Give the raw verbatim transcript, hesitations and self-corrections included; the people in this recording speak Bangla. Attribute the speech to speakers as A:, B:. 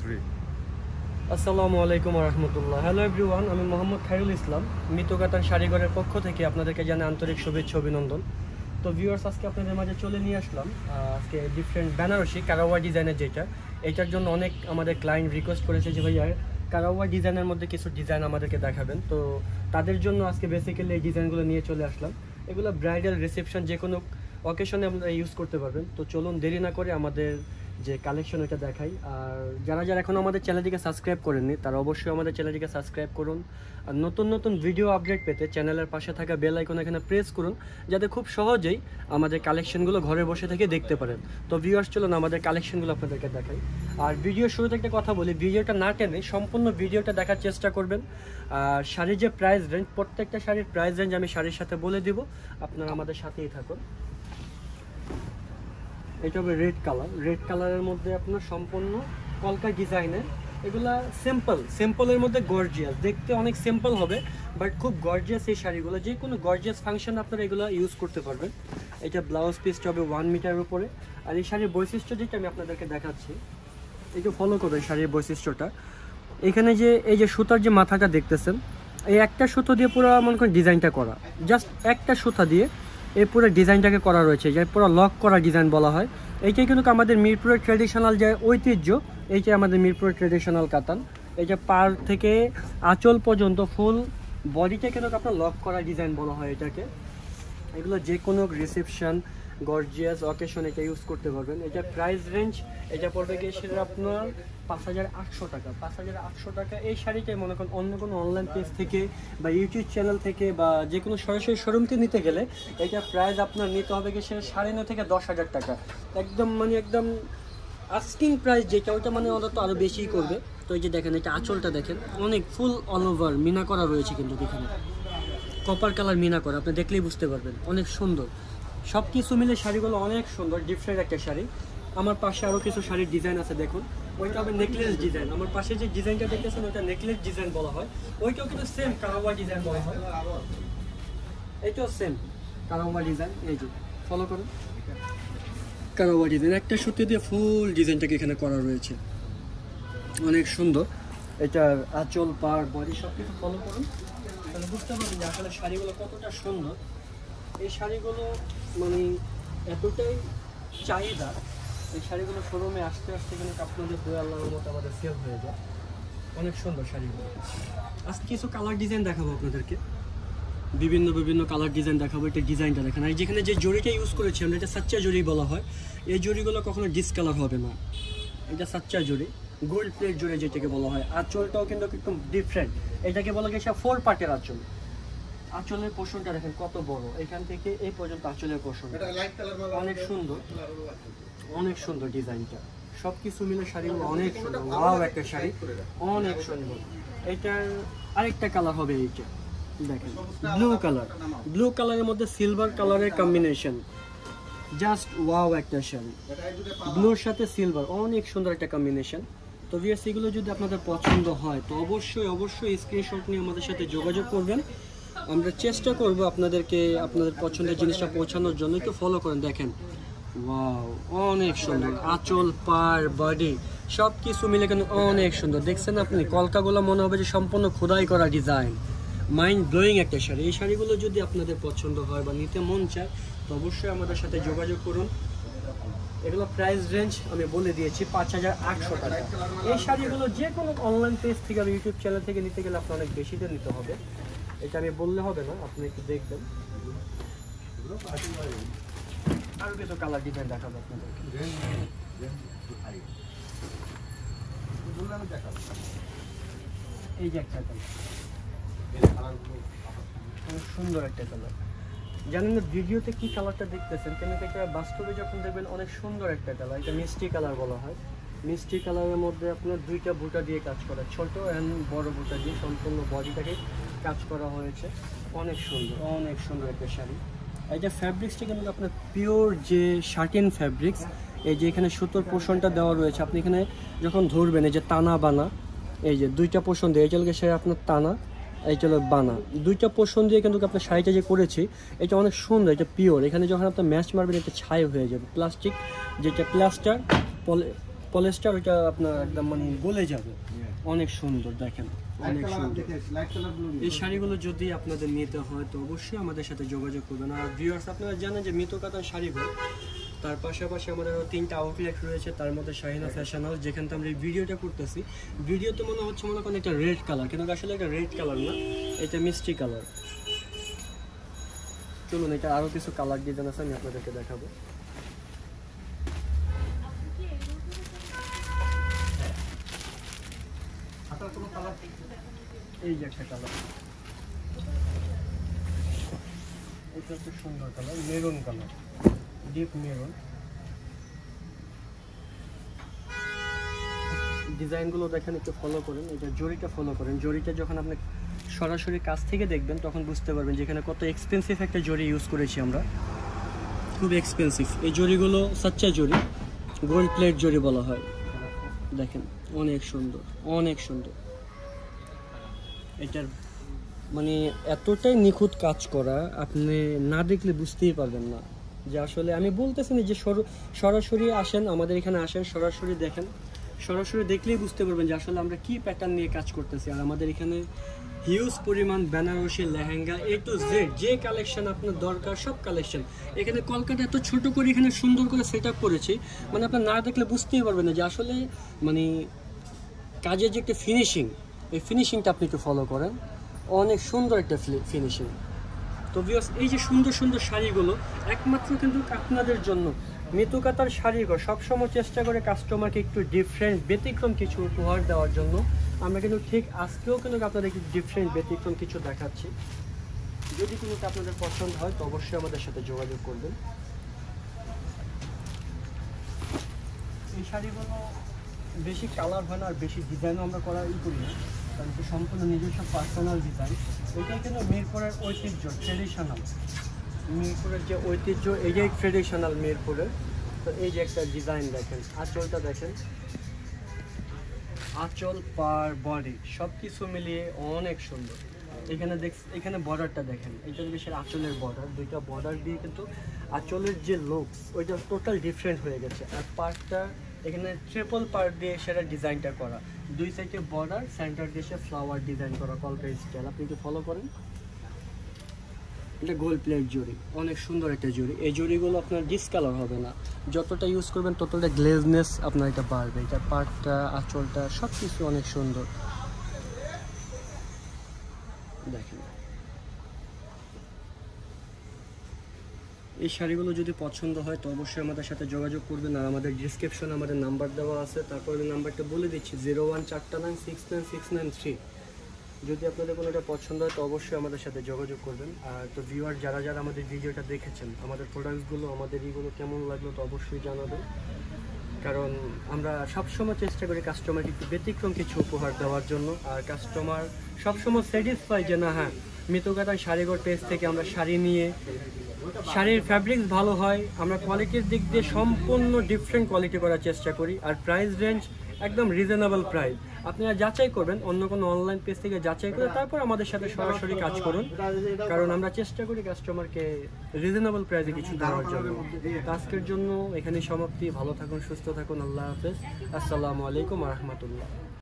A: ফ্রি।
B: আসসালামু আলাইকুম ওয়া রাহমাতুল্লাহ। হ্যালো এভরিওয়ান, আমি মোহাম্মদ খায়রুল ইসলাম মিতুকাতান শাড়িঘরের পক্ষ থেকে আপনাদেরকে জানাই আন্তরিক শুভেচ্ছা অভিনন্দন। তো ভিউয়ার্স, আজকে আপনাদের মাঝে চলে নিয়ে আসলাম আজকে ডিফারেন্ট বেনারসি কারাওয়া ডিজাইনের, যেটা এটার জন্য অনেক আমাদের ক্লায়েন্ট রিকোয়েস্ট করেছে যে ভাইয়া কারাওয়া ডিজাইনের মধ্যে কিছু ডিজাইন আমাদেরকে দেখাবেন। তো তাদের জন্য আজকে বেসিক্যালি এই ডিজাইনগুলো নিয়ে চলে আসলাম। এগুলো ব্রাইডাল রিসেপশন যে কোনো অকেশনে আপনারা ইউজ করতে পারবেন। তো চলুন দেরি না করে আমাদের যে কালেকশন ওইটা দেখাই। আর যারা যারা এখনও আমাদের চ্যানেলটিকে সাবস্ক্রাইব করেননি তারা অবশ্যই আমাদের চ্যানেলটিকে সাবস্ক্রাইব করুন। আর নতুন নতুন ভিডিও আপডেট পেতে চ্যানেলের পাশে থাকা বেল আইকন এখানে প্রেস করুন, যাতে খুব সহজেই আমাদের কালেকশনগুলো ঘরে বসে থেকে দেখতে পারেন। তো ভিউয়ার্স, চলুন আমাদের কালেকশনগুলো আপনাদেরকে দেখাই। আর ভিডিও শুরুতে একটা কথা বলি, ভিডিওটা না টেনে সম্পূর্ণ ভিডিওটা দেখার চেষ্টা করবেন। আর শাড়ির যে প্রাইস রেঞ্জ, প্রত্যেকটা শাড়ির প্রাইস রেঞ্জ আমি শাড়ির সাথে বলে দিব, আপনারা আমাদের সাথেই থাকুন। এটা হবে রেড কালার, রেড কালারের মধ্যে আপনার সম্পূর্ণ কলকা ডিজাইনের। এগুলা সিম্পল, সিম্পলের মধ্যে গর্জিয়াস, দেখতে অনেক সিম্পল হবে বাট খুব গর্জিয়াস। এই শাড়িগুলো যে কোনো গর্জিয়াস ফাংশন আপনারা এগুলো ইউজ করতে পারবেন। এটা ব্লাউজ পিসটা হবে ওয়ান মিটারের উপরে। আর এই শাড়ির বৈশিষ্ট্য যেটা আমি আপনাদেরকে দেখাচ্ছি, একটু ফলো করবেন শাড়ির বৈশিষ্ট্যটা। এখানে যে এই যে সুতার যে মাথাটা দেখতেছেন, এই একটা সুতো দিয়ে পুরো মনে করেন ডিজাইনটা করা, জাস্ট একটা সুতা দিয়ে এই পুরো ডিজাইনটাকে করা রয়েছে, যা পুরো লক করা ডিজাইন বলা হয়। এইটাই কিন্তু আমাদের মিরপুরের ট্র্যাডিশনাল যে ঐতিহ্য, এইটাই আমাদের মিরপুরের ট্র্যাডিশনাল কাতান। এই যে পার থেকে আঁচল পর্যন্ত ফুল বডিটা কিন্তু আপনার লক করা ডিজাইন বলা হয় এটাকে। এগুলো যে কোনো রিসেপশন গর্জিয়াস অকেশন এটা ইউজ করতে পারবেন। এটা প্রাইস রেঞ্জ এটা পড়বে গিয়ে সেটা আপনার পাঁচ হাজার আটশো টাকা। পাঁচ হাজার আটশো টাকা এই শাড়িটাই মনে করেন অন্য কোনো অনলাইন পেজ থেকে বা ইউটিউব চ্যানেল থেকে বা যে কোনো সরাসরি শোরুমতে নিতে গেলে এটা প্রাইস আপনার নিতে হবে গিয়ে সেটা সাড়ে নয় থেকে দশ হাজার টাকা। একদম মানে একদম আস্কিং প্রাইস যেটা, ওইটা মানে অন্তত আরও বেশিই করবে। তো এই যে দেখেন, এটা আঁচলটা দেখেন, অনেক ফুল অল ওভার মিনা করা রয়েছে কিন্তু এখানে কপার কালার মিনা করা, আপনি দেখলেই বুঝতে পারবেন, অনেক সুন্দর। সব কিছু মিলে শাড়িগুলো অনেক সুন্দর, ডিফারেন্ট একটা শাড়ি। আমার পাশে আরও কিছু শাড়ির ডিজাইন আছে, দেখুন। ওইটা হবে নেকলেস ডিজাইন। আমার পাশে যে ডিজাইনটা দেখতেছেন ওইটা নেকলেস ডিজাইন বলা হয়। ওইটাও কিন্তু সেম কারাওয়া ডিজাইন বলা হয়। এইটাও সেম কারাওয়া ডিজাইন। এই যে ফলো করুন, কারাওয়া ডিজাইন একটা সুতি দিয়ে ফুল ডিজাইনটাকে এখানে করা রয়েছে, অনেক সুন্দর। এটার আঁচল পার বডি সব কিছু ফলো করুন, তাহলে বুঝতে পারবেন যে আসলে শাড়িগুলো কতটা সুন্দর। এই শাড়িগুলো মানে এতটাই চাহিদা, এই শাড়িগুলো শোরুমে আসতে আসতে কিন্তু আপনাদের দুই আল্লাহর মতো আমাদের সেল হয়ে যায়। অনেক সুন্দর শাড়িগুলো। আজকে কিছু কালার ডিজাইন দেখাবো আপনাদেরকে, বিভিন্ন বিভিন্ন কালার ডিজাইন দেখাবো। এটা ডিজাইনটা দেখেন, আর যেখানে যে জরিটা ইউজ করেছি আমরা, এটা সাচ্চা জরি বলা হয়। এই জরিগুলো কখনো ডিসকালার হবে না, এটা সাচ্চা জরি, গোল্ড প্লেট জরি যেটাকে বলা হয়। আঁচলটাও কিন্তু একদম ডিফারেন্ট, এটাকে বলা গেছে ফোর পার্টের আঁচল। আঁচলের পোর্শনটা দেখেন কত বড়, এখান থেকে এই পর্যন্ত আঁচলের পোর্শন অনেক সুন্দর, অনেক সুন্দর ডিজাইনটা। সব কিছু মিলে শাড়িগুলো অনেক সুন্দর, ওয়াও একটা শাড়ি, অনেক সুন্দর। এটার আরেকটা কালার হবে, এইটা দেখেন ব্লু কালার, ব্লু কালারের মধ্যে সিলভার কালারের কম্বিনেশন, জাস্ট ওয়াও একটা শাড়ি, ব্লুর সাথে সিলভার, অনেক সুন্দর একটা কম্বিনেশন। তো ভিউয়ার্স, এগুলো যদি আপনাদের পছন্দ হয় তো অবশ্যই অবশ্যই স্ক্রিনশট নিয়ে আমাদের সাথে যোগাযোগ করবেন। আমরা চেষ্টা করব আপনাদেরকে আপনাদের পছন্দের জিনিসটা পৌঁছানোর জন্য। একটু ফলো করেন, দেখেন ওয়াও অনেক সুন্দর, আঁচল পার বডি সব কিছু মিলে কিন্তু অনেক সুন্দর। দেখছেন আপনি কলকাগুলো মনে হবে যে সম্পূর্ণ খোদাই করা ডিজাইন, মাইন্ড ব্লোয়িং একটা শাড়ি। এই শাড়িগুলো যদি আপনাদের পছন্দ হয় বা নিতে মন চায় তো অবশ্যই আমাদের সাথে যোগাযোগ করুন। এগুলো প্রাইস রেঞ্জ আমি বলে দিয়েছি পাঁচ হাজার আটশো টাকা। এই শাড়িগুলো যে কোনো অনলাইন পেজ থেকে বা ইউটিউব চ্যানেল থেকে নিতে গেলে আপনার অনেক বেশিতে নিতে হবে, এটা আমি বললে হবে না, আপনি একটু দেখবেন। আরো কিছু কালার ডিজাইন দেখাবো আপনাদেরকে। এই যে একটা কালার, খুব সুন্দর একটা কালার। জানেন না ভিডিওতে কি কালারটা দেখতেছেন, কিন্তু এটা বাস্তবে যখন দেখবেন অনেক সুন্দর একটা কালার। এটা মিষ্টি কালার বলা হয়। মিষ্টি কালারের মধ্যে আপনার দুইটা বুটা দিয়ে কাজ করা, ছোট অ্যান্ড বড় বুটা দিয়ে সম্পূর্ণ বডিটাকে কাজ করা হয়েছে, অনেক সুন্দর, অনেক সুন্দর একটা শাড়ি। এই যে ফ্যাব্রিক্সটা কিন্তু আপনার পিওর যে শার্টিন ফ্যাব্রিক্স। এই যে এখানে সুতোর পোর্শনটা দেওয়া রয়েছে, আপনি এখানে যখন ধরবেন এই যে টানা বানা, এই যে দুইটা পোর্শন দিয়ে, এই চলকে শাড়ি আপনার টানা, এই চলো বানা, দুইটা পোর্শন দিয়ে কিন্তু আপনার শাড়িটা যে করেছি এটা অনেক সুন্দর, এটা পিওর। এখানে যখন আপনার ম্যাচ মারবেন এটা ছাই হয়ে যাবে, প্লাস্টিক যেটা প্লাস্টার পলি পলিস্টার, ওইটা আপনার একদম মানে গলে যাবে। অনেক সুন্দর দেখেন, অনেক সুন্দর। এই শাড়িগুলো যদি আপনাদের নিতে হয় তো অবশ্যই আমাদের সাথে যোগাযোগ করবেন। আর ভিউয়ার্স, আপনারা জানেন যে মিতু কাতার শাড়িঘর, তার পাশাপাশি আমাদের আরও তিনটা আউটলেট রয়েছে, তার মধ্যে শাহিনা ফ্যাশন হাউস, যেখান থেকে আমরা এই ভিডিওটা করতেছি। ভিডিওতে মনে হচ্ছে মনে করেন একটা রেড কালার, কিন্তু আসলে একটা রেড কালার না, এটা মিষ্টি কালার। চলুন, এটা আরও কিছু কালার ডিজাইন আছে, আমি আপনাদেরকে দেখাবো। এই যে একটা কালার, এটা হচ্ছে সুন্দর colour, maroon colour, deep maroon. ডিজাইনগুলো দেখেন, একটু ফলো করেন, এটা জরিটা ফলো করেন। জরিটা যখন আপনি সরাসরি কাছ থেকে দেখবেন তখন বুঝতে পারবেন যেখানে কত এক্সপেন্সিভ একটা জরি ইউজ করেছি আমরা, খুব এক্সপেন্সিভ। এই জরিগুলো সাচ্চা জরি, গোল্ড প্লেট জরি বলা হয়। দেখেন অনেক সুন্দর, অনেক সুন্দর। এটার মানে এতটাই নিখুঁত কাজ করা, আপনি না দেখলে বুঝতেই পারবেন না যে আসলে, আমি বলতেছি না যে সরাসরি আসেন, আমাদের এখানে আসেন, সরাসরি দেখেন, সরাসরি দেখলেই বুঝতে পারবেন যে আসলে আমরা কি প্যাটার্ন নিয়ে কাজ করতেছি। আর আমাদের এখানে হিউজ পরিমাণ Banarasi lehenga, A to Z যে কালেকশন আপনার দরকার সব কালেকশন এখানে। কলকাতা এত ছোট করে এখানে সুন্দর করে সেট আপ করেছি, মানে আপনার না দেখলে বুঝতেই পারবেন না যে আসলে মানে কাজের যে একটা ফিনিশিং, এই ফিনিশিংটা আপনি একটু ফলো করেন, অনেক সুন্দর একটা ফিনিশিং। তো ভিউয়ার্স, এই যে সুন্দর সুন্দর শাড়িগুলো একমাত্র কিন্তু আপনাদের জন্য। মিতু কাতার শাড়িঘর সবসময় চেষ্টা করে কাস্টমারকে একটু ডিফারেন্ট ব্যতিক্রম কিছু উপহার দেওয়ার জন্য। আমরা কিন্তু ঠিক আজকেও কিন্তু আপনাদের একটু ডিফারেন্ট ব্যতিক্রম কিছু দেখাচ্ছি। যদি কোনোটা আপনাদের পছন্দ হয় তো অবশ্যই আমাদের সাথে যোগাযোগ করবেন। এই শাড়িগুলো বেশি কালার হয় না, আর বেশি ডিজাইনও আমরা করার ই করি না, কারণ এটা সম্পূর্ণ নিজস্ব পার্সোনাল ডিজাইন। এটাই কিন্তু মিরপুরের ঐতিহ্য, ট্রেডিশনাল মিরপুরের যে ঐতিহ্য, এটাই ট্রেডিশনাল মিরপুরের। তো এই যে একটা ডিজাইন দেখেন, আঁচলটা দেখেন, আঁচল পার বডি সব কিছু মিলিয়ে অনেক সুন্দর। এখানে দেখ, এখানে বর্ডারটা দেখেন, এটা বেশি আঁচলের বর্ডার, দুইটা বর্ডার দিয়ে কিন্তু আঁচলের যে লুকস ওইটা টোটাল ডিফারেন্ট হয়ে গেছে। আর পার্টটা এখানে ট্রিপল পার্ট দিয়ে সেটা ডিজাইনটা করা, দুই সাইডে বর্ডার, সেন্টার দিয়ে ফ্লাওয়ার ডিজাইন করা, কলকা স্টাইল। আপনি একটু ফলো করেন। এটা গোল্ড প্লেট জরি, অনেক সুন্দর একটা জরি। এই জরিগুলো আপনার ডিসকালার হবে না, যতটা ইউজ করবেন ততটা গ্লেজনেস আপনার এটা বাড়বে। এটা পার্টটা, আঁচলটা সব কিছু অনেক সুন্দর। দেখেন, এই শাড়িগুলো যদি পছন্দ হয় তো অবশ্যই আমাদের সাথে যোগাযোগ করবেন। আর আমাদের ডিসক্রিপশনে আমাদের নাম্বার দেওয়া আছে, তারপরে নাম্বারটা বলে দিচ্ছি, জিরো ওয়ান চারটা nine six nine six nine three. যদি আপনাদের কোনোটা পছন্দ হয় তো অবশ্যই আমাদের সাথে যোগাযোগ করবেন। আর তো ভিউয়ার যারা যারা আমাদের ভিডিওটা দেখেছেন, আমাদের প্রোডাক্টসগুলো, আমাদের এইগুলো কেমন লাগলো তো অবশ্যই জানাবেন, কারণ আমরা সবসময় চেষ্টা করি কাস্টমারকে একটু ব্যতিক্রম কিছু উপহার দেওয়ার জন্য। আর কাস্টমার সবসময় স্যাটিসফাই যে না, হ্যাঁ মিতু কাতার শাড়িঘর পেজ থেকে আমরা শাড়ি নিয়ে, শাড়ির ফ্যাব্রিক্স ভালো হয়, আমরা কোয়ালিটির দিক দিয়ে সম্পূর্ণ ডিফারেন্ট কোয়ালিটি করার চেষ্টা করি। আর প্রাইস রেঞ্জ একদম রিজনেবল প্রাইস। আপনারা যাচাই করবেন, অন্য কোনো অনলাইন পেজ থেকে যাচাই করে তারপর আমাদের সাথে সরাসরি কাজ করুন, কারণ আমরা চেষ্টা করি কাস্টমারকে রিজনেবল প্রাইসে কিছু দেওয়ার জন্য। আজকের জন্য এখানেই সমাপ্তি। ভালো থাকুন, সুস্থ থাকুন, আল্লাহ হাফেজ, আসসালামু আলাইকুম ওয়া রাহমাতুল্লাহ।